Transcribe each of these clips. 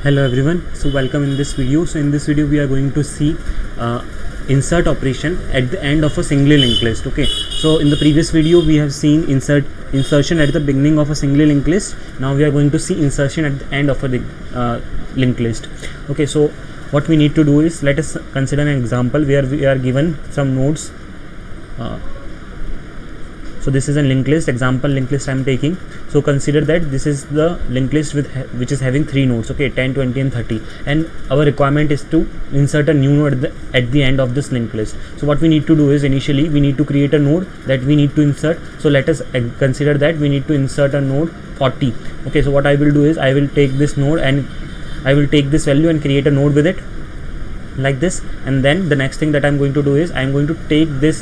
Hello everyone, so welcome in this video. So in this video we are going to see insert operation at the end of a single linked list. Okay, so in the previous video we have seen insertion at the beginning of a single linked list. Now we are going to see insertion at the end of a linked list. Okay, so what we need to do is, let us consider an example where we are given some nodes. So this is a linked list, example linked list I am taking. So consider that this is the linked list which is having 3 nodes, okay, 10, 20 and 30, and our requirement is to insert a new node at the end of this linked list. So what we need to do is, initially we need to create a node that we need to insert. So let us consider that we need to insert a node 40. Okay, so what I will do is, I will take this node and I will take this value and create a node with it like this. And then the next thing that I'm going to do is, I'm going to take this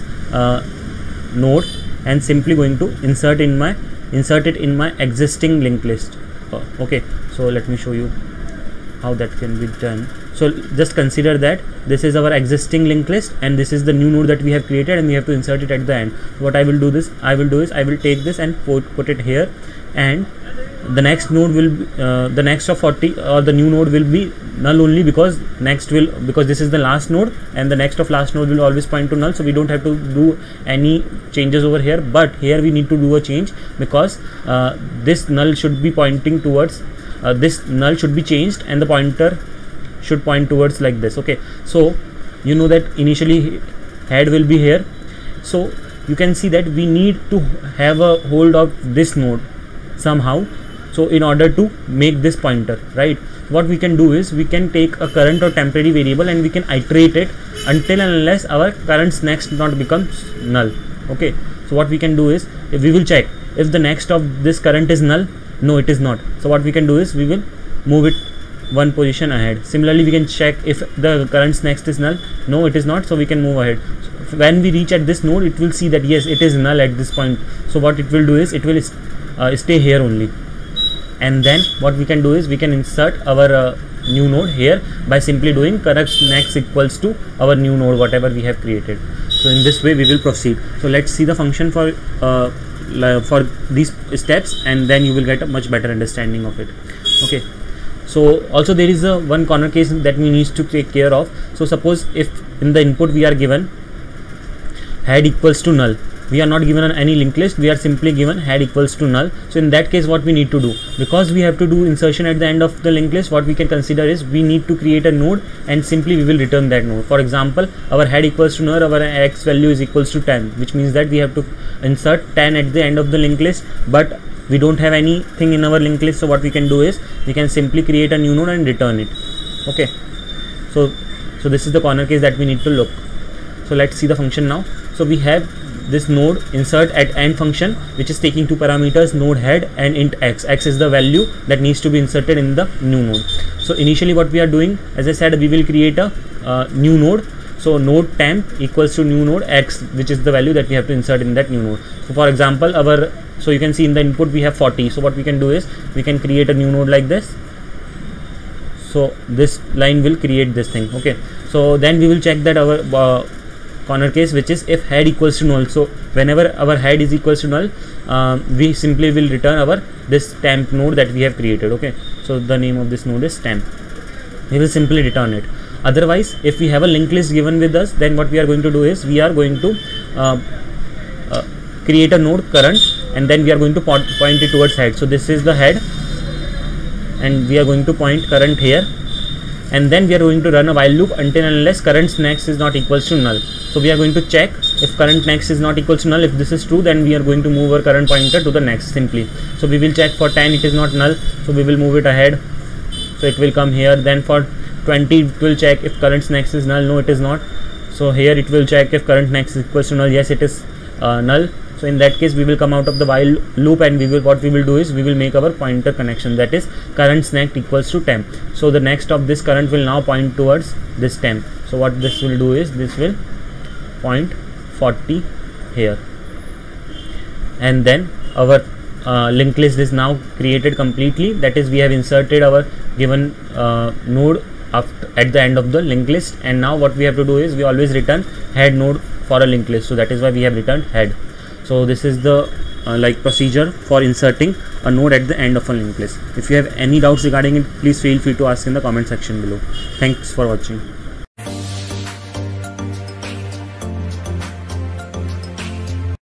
node and simply going to insert it in my existing linked list. Okay, so let me show you how that can be done. So just consider that this is our existing linked list and this is the new node that we have created, and we have to insert it at the end. What I will do is, I will take this and put it here, and the next node will be, the next of 40 or the new node will be null only, because this is the last node and the next of last node will always point to null. So we don't have to do any changes over here, but here we need to do a change, because this null should be pointing towards this null should be changed and the pointer should point towards like this. Okay, so you know that initially head will be here, so you can see that we need to have a hold of this node somehow. So in order to make this pointer, right, what we can do is, we can take a current or temporary variable and we can iterate it until and unless our current's next node becomes null. Okay, so what we can do is, if we will check if the next of this current is null. No, it is not. So what we can do is, we will move it one position ahead. Similarly, we can check if the current's next is null. No, it is not. So we can move ahead. So when we reach at this node, it will see that yes, it is null at this point. So what it will do is, it will stay here only. And then what we can do is, we can insert our new node here by simply doing current next equals to our new node, whatever we have created. So in this way we will proceed. So let's see the function for these steps, and then you will get a much better understanding of it. Okay, so also there is a one corner case that we need to take care of. So suppose if in the input we are given head equals to null, we are not given any linked list, we are simply given head equals to null. So in that case, what we need to do, because we have to do insertion at the end of the linked list, what we can consider is, we need to create a node and simply we will return that node. For example, our head equals to null, our x value is equals to 10, which means that we have to insert 10 at the end of the linked list, but we don't have anything in our linked list. So what we can do is, we can simply create a new node and return it. Okay, so this is the corner case that we need to look. So let's see the function now. So we have this node insert at end function, which is taking 2 parameters, node head and int x. X is the value that needs to be inserted in the new node. So initially what we are doing, as I said, we will create a new node. So node temp equals to new node x, which is the value that we have to insert in that new node. So for example, so you can see in the input we have 40. So what we can do is, we can create a new node like this. So this line will create this thing. Okay, so then we will check that our corner case, which is if head equals to null. So whenever our head is equals to null, we simply will return our this temp node that we have created. Okay, so the name of this node is temp. We will simply return it. Otherwise, if we have a linked list given with us, then what we are going to do is, we are going to create a node current, and then we are going to point it towards head. So this is the head, and we are going to point current here, and then we are going to run a while loop until and unless current next is not equals to null. So we are going to check if current next is not equals to null. If this is true, then we are going to move our current pointer to the next simply. So we will check for 10, it is not null, so we will move it ahead, so it will come here. Then for 20, it will check if current next is null. No, it is not. So here it will check if current next is equals to null. Yes, it is null. So in that case, we will come out of the while loop, and what we will do is, we will make our pointer connection, that is current next equals to temp. So the next of this current will now point towards this temp. So what this will do is, this will point 40 here, and then our linked list is now created completely. That is, we have inserted our given node at the end of the linked list, and now what we have to do is, we always return head node for a linked list. So that is why we have returned head. So this is the like procedure for inserting a node at the end of a linked list. If you have any doubts regarding it, please feel free to ask in the comment section below. Thanks for watching.